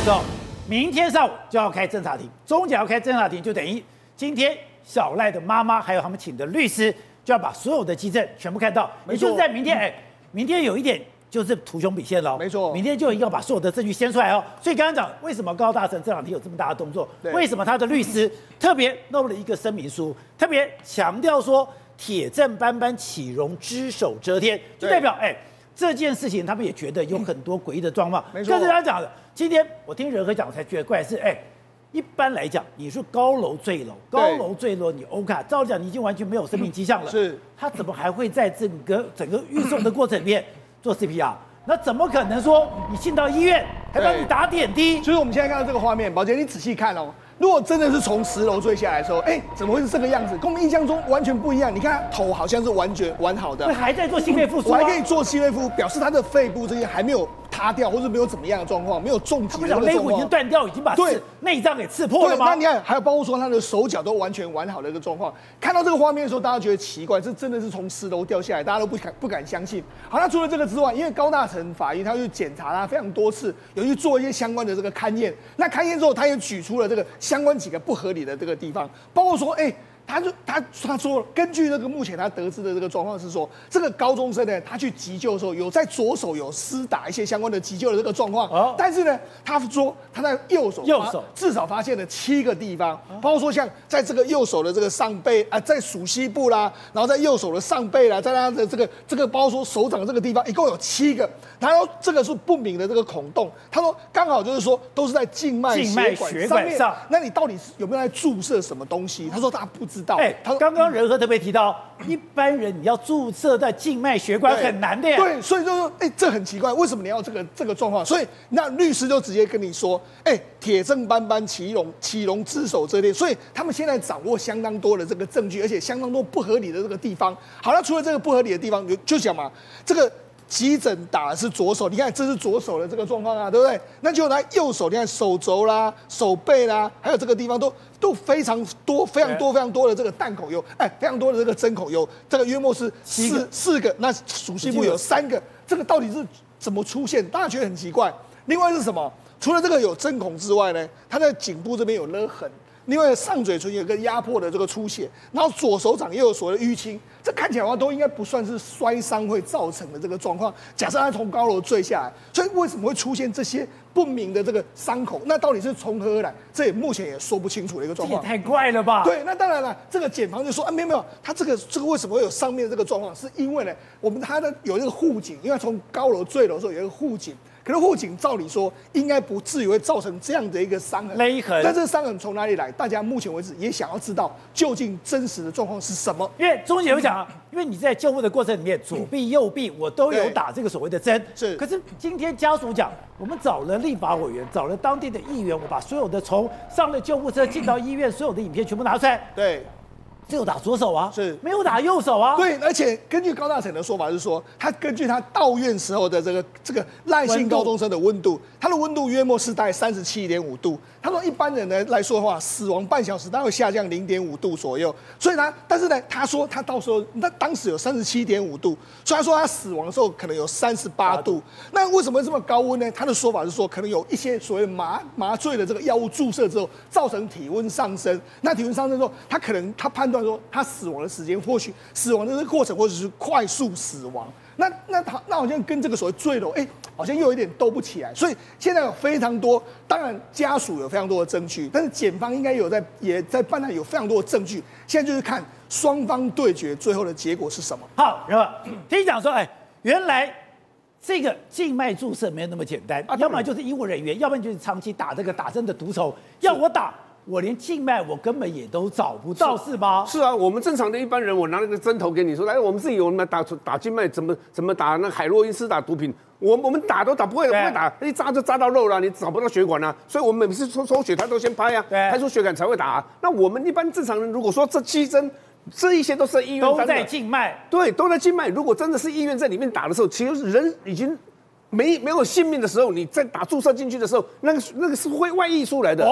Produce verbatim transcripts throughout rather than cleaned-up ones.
之后，明天上午就要开侦查庭，中检要开侦查庭，就等于今天小赖的妈妈还有他们请的律师就要把所有的基证全部看到，也就是在明天，哎，明天有一点就是图穷匕见了， 没错， 明天就要把所有的证据掀出来哦。所以刚刚讲为什么高大成这两天有这么大的动作，为什么他的律师特别弄了一个声明书，特别强调说铁证斑斑，岂容只手遮天，就代表哎。这件事情他们也觉得有很多诡异的状况， 没错。 跟着他讲的，今天我听仁和讲，我才觉得怪是，哎，一般来讲，你说高楼坠楼，高楼坠楼，你 O K， 照理讲你已经完全没有生命迹象了， 是， 他怎么还会在整个整个运送的过程里面做 C P R？ 那怎么可能说你进到医院还帮你打点滴？ 所以我们现在看到这个画面，宝杰，你仔细看哦。如果真的是从十楼坠下来的时候，哎，怎么会是这个样子？跟我们印象中完全不一样。你看他头好像是完全完好的， 还在做心肺复苏、啊， 我还可以做心肺复苏，表示他的肺部这些还没有塌掉，或者没有怎么样的状况，没有重击的状况。 肋骨已经断掉，已经把对内脏给刺破了吗？ 那你看，还有包括说他的手脚都完全完好的一个状况。看到这个画面的时候，大家觉得奇怪，这真的是从十楼掉下来，大家都不敢不敢相信。好，那除了这个之外，因为高大成法医他去检查他非常多次，有去做一些相关的这个勘验。那勘验之后，他也举出了这个相关几个不合理的这个地方，包括说，哎、欸，他就他他说，根据这个目前他得知的这个状况是说，这个高中生呢，他去急救的时候，有在左手有施打一些相关的急救的这个状况，哦、但是呢，他说他在右手右手至少发现了七个地方，包括说像在这个右手的这个上背啊，在属膝部啦，然后在右手的上背啦，在他的这个这个包括说手掌这个地方，一共有七个，然后这个是不明的这个孔洞，他说刚好就是说都是在静脉血管上面，上那你到底是有没有在注射什么东西？他说他不知道。 哎，他刚刚仁和特别提到，一般人你要注射在静脉血管很难的呀。 对，所以就说，哎，这很奇怪，为什么你要这个这个状况？所以那律师就直接跟你说，哎，铁证斑斑，岂容岂容只手遮天。所以他们现在掌握相当多的这个证据，而且相当多不合理的这个地方。好了，除了这个不合理的地方，就就讲嘛，这个。急诊打的是左手，你看这是左手的这个状况啊，对不对？那就他右手，你看手肘啦、手背啦，还有这个地方都都非常多、非常多、非常多的这个弹孔油，哎，非常多的这个针孔油，这个约莫是四四个，那属膝部有三个，这个到底是怎么出现？大家觉得很奇怪。另外是什么？除了这个有针孔之外呢，他在颈部这边有勒痕。另外，上嘴唇有个压迫的这个出血，然后左手掌又有所谓的淤青，这看起来的话都应该不算是摔伤会造成的这个状况。假设他从高楼坠下来，所以为什么会出现这些不明的这个伤口？那到底是从何而来？这也目前也说不清楚的一个状况。 这也太怪了吧？ 对，那当然了，这个检方就说啊，没有没有，他这个这个为什么会有上面这个状况？是因为呢，我们他的有一个护颈，因为从高楼坠楼的时候有一个护颈。可是护颈照理说应该不至于会造成这样的一个伤痕， 勒痕。 但这个伤痕从哪里来？大家目前为止也想要知道究竟真实的状况是什么。 因为钟姐有讲啊，因为你在救护的过程里面，左臂、右臂我都有打这个所谓的针。 是。 可是今天家属讲，我们找了立法委员，找了当地的议员，我把所有的从上了救护车进到医院所有的影片全部拿出来。 对。 只有打左手啊， 是没有打右手啊。 对，而且根据高大成的说法是说，他根据他到院时候的这个这个赖姓高中生的温度，他的温度约莫是大概三十七点五度。他说一般人呢来说的话，死亡半小时大概会下降零点五度左右。所以他，但是呢，他说他到时候他当时有三十七点五度，所以他说他死亡的时候可能有三十八度。那为什么会这么高温呢？他的说法是说，可能有一些所谓麻麻醉的这个药物注射之后，造成体温上升。那体温上升之后，他可能他判断说他死亡的时间，或许死亡的这个过程，或者是快速死亡。那那他那好像跟这个所谓坠楼，哎、欸，好像又有一点斗不起来。所以现在有非常多，当然家属有非常多的证据，但是检方应该有在也在办案有非常多的证据。现在就是看双方对决最后的结果是什么。 好，然后听你讲说，哎，原来这个静脉注射没有那么简单，啊、要么就是医务人员，要不然就是长期打这个打针的毒手，要我打。我连静脉我根本也都找不到，是吗？ 是啊，我们正常的一般人，我拿那个针头给你说，来，我们自己我们打打静脉，怎么怎么打那海洛因施打毒品，我我们打都打不会，不会打，一扎就扎到肉了，你找不到血管啊，所以我们每次抽抽血，他都先拍啊，拍出血管才会打、啊。那我们一般正常人，如果说这七针，这一些都是在医院都在静脉， 对，都在静脉。如果真的是医院在里面打的时候，其实人已经没没有性命的时候，你在打注射进去的时候，那个那个是会外溢出来的。哦。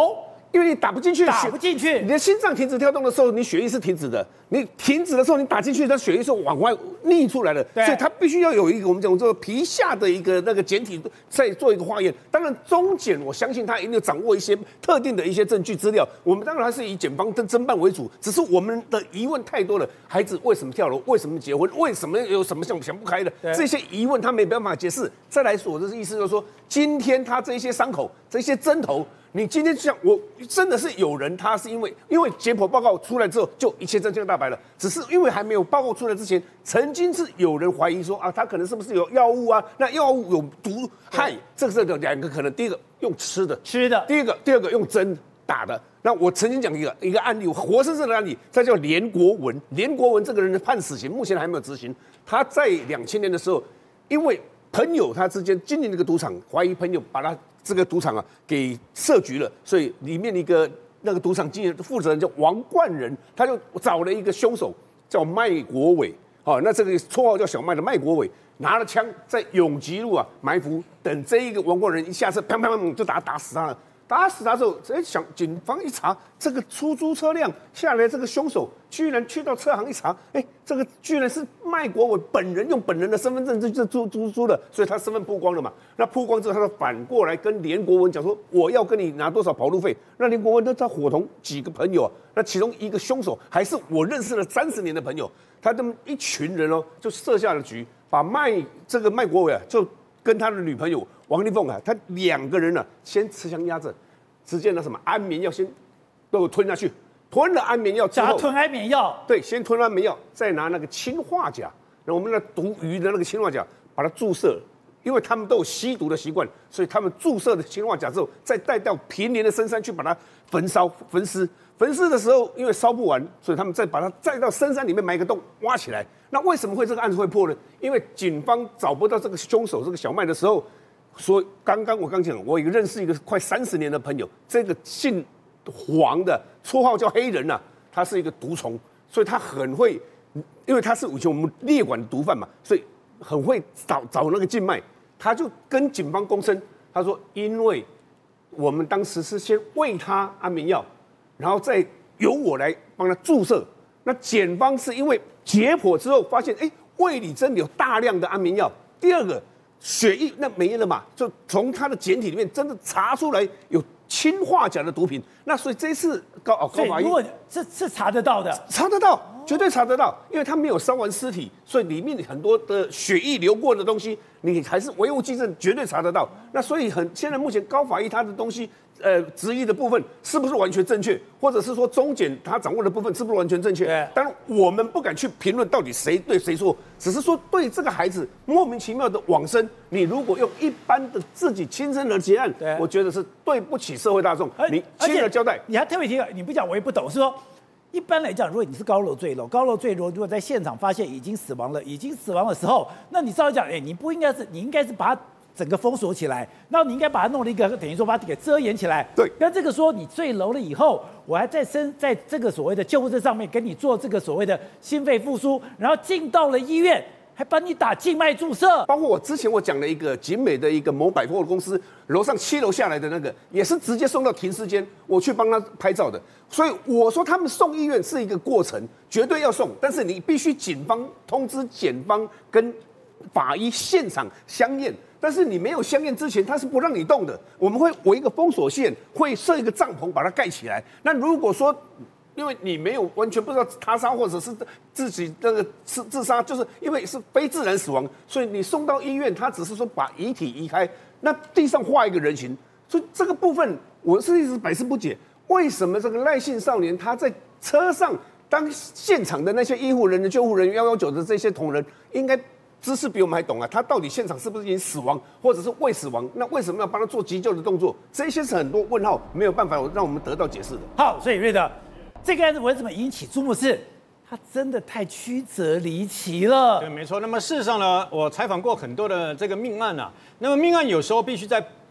因为你打不进去， 打不进去， 你的心脏停止跳动的时候，你血液是停止的。你停止的时候，你打进去，它血液是往外逆出来的，所以它必须要有一个我们讲这个皮下的一个那个检体再做一个化验。当然，中检我相信他一定掌握一些特定的一些证据资料。我们当然还是以检方侦侦办为主，只是我们的疑问太多了。孩子为什么跳楼？为什么结婚？为什么有什么想想不开的这些疑问，他没办法解释。再来说，我的意思就是说，今天他这些伤口、这些针头。你今天像我真的是有人，他是因为因为解剖报告出来之后就一切真相大白了，只是因为还没有报告出来之前，曾经是有人怀疑说啊，他可能是不是有药物啊？那药物有毒害，这个是两个可能，第一个用吃的， 吃的； 第二个第二个用针打的。那我曾经讲一个一个案例，活生生的案例，他叫连国文，连国文这个人判死刑，目前还没有执行。他在两千年的时候，因为朋友他之间经营那个赌场，怀疑朋友把他。这个赌场啊，给设局了，所以里面一个那个赌场经营负责人叫王冠仁，他就找了一个凶手叫麦国伟，好、哦，那这个绰号叫小麦的麦国伟，拿了枪在永吉路啊埋伏，等这一个王冠仁一下车，砰砰砰就打打死他了。打死他之后，哎，想警方一查，这个出租车辆下来，这个凶手居然去到车行一查，哎，这个居然是麦国伟本人用本人的身份证就租租租的，所以他身份曝光了嘛。那曝光之后，他就反过来跟连国文讲说，我要跟你拿多少跑路费。那连国文呢，他伙同几个朋友啊，那其中一个凶手还是我认识了三十年的朋友，他这么一群人哦，就设下了局，把麦这个麦国伟啊，就跟他的女朋友王丽凤啊，他两个人呢、啊，先持枪压着。直接那什么安眠药先都吞下去，吞了安眠药之后， 吞安眠药， 对，先吞安眠药，再拿那个氰化钾，那我们那毒鱼的那个氰化钾，把它注射，因为他们都有吸毒的习惯，所以他们注射的氰化钾之后，再带到平连的深山去把它焚烧、焚尸。焚尸的时候，因为烧不完，所以他们再把它再到深山里面埋一个洞，挖起来。那为什么会这个案子会破呢？因为警方找不到这个凶手，这个小麦的时候。说刚刚我刚讲，我有一个认识一个快三十年的朋友，这个姓黄的，绰号叫黑人呐、啊，他是一个毒虫，所以他很会，因为他是以前我们列管的毒贩嘛，所以很会找找那个静脉，他就跟警方供称，他说因为我们当时是先喂他安眠药，然后再由我来帮他注射，那检方是因为解剖之后发现，哎，胃里真的有大量的安眠药，第二个。血液那没了嘛，就从他的检体里面真的查出来有氰化钾的毒品。那所以这次高哦高法院， 如果是是查得到的， 查得到，绝对查得到，因为他没有烧完尸体，所以里面很多的血液流过的东西，你还是唯物基证，绝对查得到。那所以很现在目前高法院他的东西。呃，质疑的部分是不是完全正确，或者是说中检他掌握的部分是不是完全正确？当然，我们不敢去评论到底谁对谁错，只是说对这个孩子莫名其妙的往生，你如果用一般的自己亲生儿结案，我觉得是对不起社会大众，你亲儿交代。 你还特别提了，你不讲我也不懂，是说。一般来讲，如果你是高楼坠楼，高楼坠楼，如果在现场发现已经死亡了，已经死亡的时候，那你照理讲，哎，你不应该是，你应该是把它整个封锁起来，然后你应该把它弄了一个，等于说把它给遮掩起来。 对。 那这个说你坠楼了以后，我还在身在这个所谓的救护车上面给你做这个所谓的心肺复苏，然后进到了医院。还帮你打静脉注射， 包括我之前我讲了一个景美的一个某百货公司楼上七楼下来的那个，也是直接送到停尸间，我去帮他拍照的。所以我说他们送医院是一个过程，绝对要送，但是你必须警方通知检方跟法医现场相验。但是你没有相验之前，他是不让你动的。我们会围一个封锁线，会设一个帐篷把它盖起来。那如果说因为你没有完全不知道他杀或者是自己那个自自杀，就是因为是非自然死亡，所以你送到医院，他只是说把遗体移开，那地上画一个人形，所以这个部分我是一直百思不解，为什么这个赖姓少年他在车上当现场的那些医护人员、救护人员、一一九的这些同仁应该知识比我们还懂啊？他到底现场是不是已经死亡，或者是未死亡？那为什么要帮他做急救的动作？这些是很多问号，没有办法让我们得到解释的。 好，所以瑞德。这个案子为什么引起注目？是它真的太曲折离奇了。 对，没错。那么事实上呢，我采访过很多的这个命案啊。那么命案有时候必须在于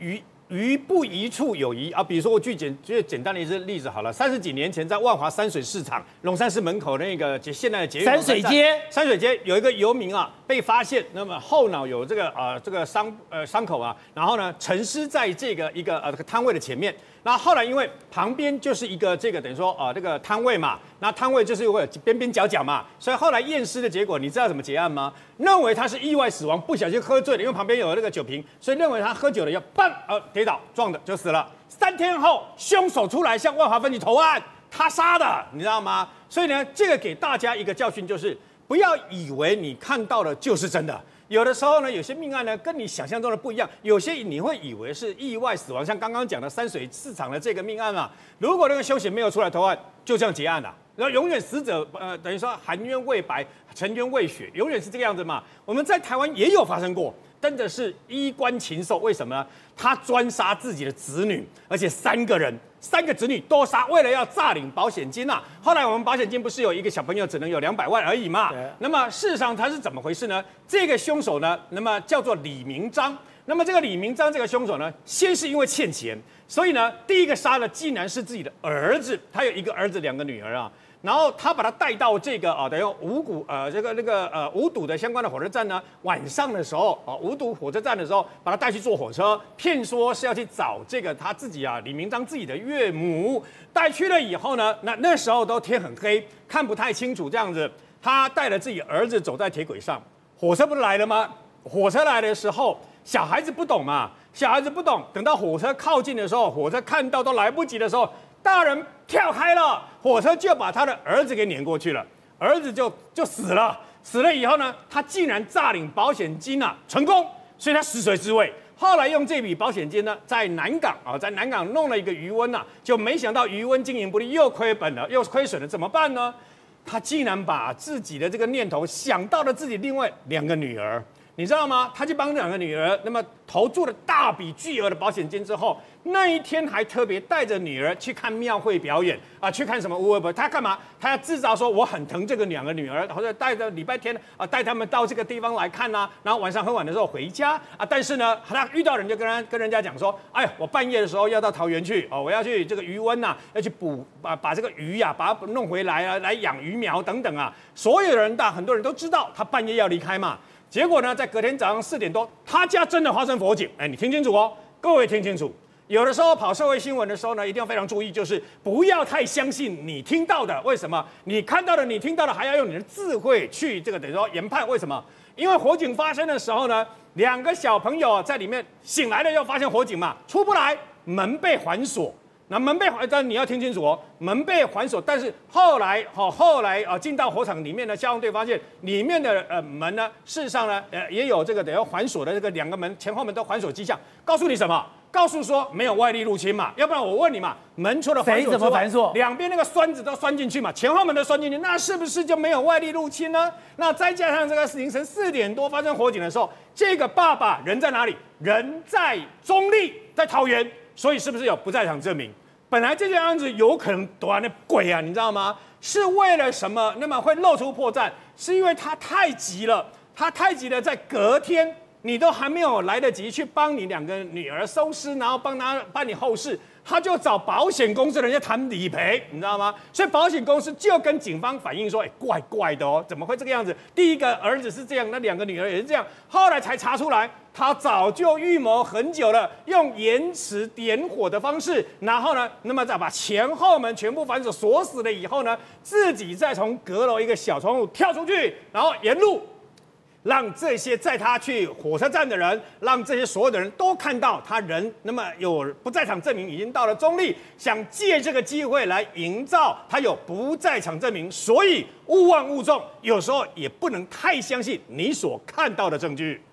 于不一处有疑啊，比如说我举简举简单的一个例子好了，三十几年前在万华山水市场龙山寺门口那个现在的捷运山水街， 山水街有一个游民啊被发现，那么后脑有这个呃这个伤呃伤口啊，然后呢沉尸在这个一个呃这个摊位的前面。那后来因为旁边就是一个这个等于说啊、呃、这个摊位嘛，那摊位就是会有边边角角嘛，所以后来验尸的结果，你知道怎么结案吗？认为他是意外死亡，不小心喝醉了，因为旁边有那个酒瓶，所以认为他喝酒了要砰呃跌倒撞的就死了。三天后，凶手出来向万华分局投案，他杀的，你知道吗？所以呢，这个给大家一个教训，就是不要以为你看到的就是真的。有的时候呢，有些命案呢跟你想象中的不一样，有些你会以为是意外死亡，像刚刚讲的山水市场的这个命案嘛。如果那个凶嫌没有出来投案，就这样结案了，然后永远死者呃等于说含冤未白，沉冤未雪，永远是这个样子嘛。我们在台湾也有发生过。真的是衣冠禽兽，为什么呢？他专杀自己的子女，而且三个人，三个子女都杀，为了要诈领保险金啊。后来我们保险金不是有一个小朋友只能有两百万而已嘛？那么事实上他是怎么回事呢？这个凶手呢，那么叫做李明章。那么这个李明章这个凶手呢，先是因为欠钱，所以呢，第一个杀的竟然是自己的儿子，他有一个儿子，两个女儿啊。然后他把他带到这个啊，等于五股呃这个那个呃五堵的相关的火车站呢，晚上的时候啊，五堵火车站的时候，把他带去坐火车，骗说是要去找这个他自己啊李明章自己的岳母。带去了以后呢，那那时候都天很黑，看不太清楚这样子。他带了自己儿子走在铁轨上，火车不是来了吗？火车来的时候，小孩子不懂嘛，小孩子不懂，等到火车靠近的时候，火车看到都来不及的时候。大人跳开了，火车就把他的儿子给碾过去了，儿子就就死了。死了以后呢，他竟然诈领保险金啊，成功，所以他死水之位。后来用这笔保险金呢，在南港啊，在南港弄了一个余温呐、啊，就没想到余温经营不力，又亏本了，又亏损了，怎么办呢？他竟然把自己的这个念头想到了自己另外两个女儿。你知道吗？他去帮两个女儿，那么投注了大笔巨额的保险金之后，那一天还特别带着女儿去看庙会表演啊，去看什么乌龟不？他干嘛？他要制造说我很疼这个两个女儿，或者带着礼拜天啊带他们到这个地方来看呐、啊，然后晚上很晚的时候回家啊。但是呢，他遇到人就跟他跟人家讲说，哎呀，我半夜的时候要到桃园去哦，我要去这个渔温呐、啊，要去捕把把这个鱼呀、啊，把它弄回来啊，来养鱼苗等等啊。所有人大很多人都知道他半夜要离开嘛。结果呢，在隔天早上四点多，他家真的发生火警。哎，你听清楚哦，各位听清楚。有的时候跑社会新闻的时候呢，一定要非常注意，就是不要太相信你听到的。为什么？你看到的、你听到的，还要用你的智慧去这个等于说研判。为什么？因为火警发生的时候呢，两个小朋友在里面醒来了，又发现火警嘛，出不来，门被环锁。那门被环，但你要听清楚哦，门被环锁。但是后来，好、哦，后来啊，进到火场里面呢，消防队发现里面的呃门呢，事实上呢，呃，也有这个等于环锁的这个两个门前后门都环锁迹象，告诉你什么？告诉说没有外力入侵嘛，要不然我问你嘛，门除了环锁之外，两边那个栓子都栓进去嘛，前后门都栓进去，那是不是就没有外力入侵呢？那再加上这个凌晨四点多发生火警的时候，这个爸爸人在哪里？人在中立，在桃园。所以是不是有不在场证明？本来这件案子有可能躲那鬼啊，你知道吗？是为了什么？那么会露出破绽，是因为他太急了，他太急了，在隔天你都还没有来得及去帮你两个女儿收尸，然后帮他办理后事，他就找保险公司人家谈理赔，你知道吗？所以保险公司就跟警方反映说，哎，怪怪的哦，怎么会这个样子？第一个儿子是这样，那两个女儿也是这样，后来才查出来。他早就预谋很久了，用延迟点火的方式，然后呢，那么再把前后门全部反锁锁死了以后呢，自己再从阁楼一个小窗户跳出去，然后沿路让这些载他去火车站的人，让这些所有的人都看到他人那么有不在场证明已经到了中立，想借这个机会来营造他有不在场证明，所以勿忘勿重，有时候也不能太相信你所看到的证据。